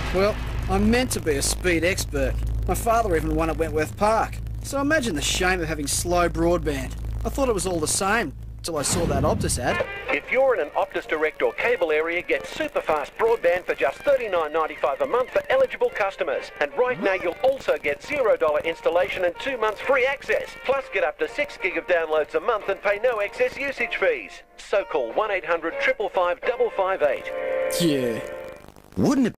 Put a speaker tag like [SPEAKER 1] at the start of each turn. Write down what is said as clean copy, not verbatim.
[SPEAKER 1] Well, I'm meant to be a speed expert. My father even won at Wentworth Park. So imagine the shame of having slow broadband. I thought it was all the same, till I saw that Optus ad.
[SPEAKER 2] If you're in an Optus Direct or cable area, get super fast broadband for just $39.95 a month for eligible customers. And right now you'll also get $0 installation and 2 months free access. Plus get up to 6 gig of downloads a month and pay no excess usage fees. So call 1-800-555-558.
[SPEAKER 1] Yeah.
[SPEAKER 3] Wouldn't it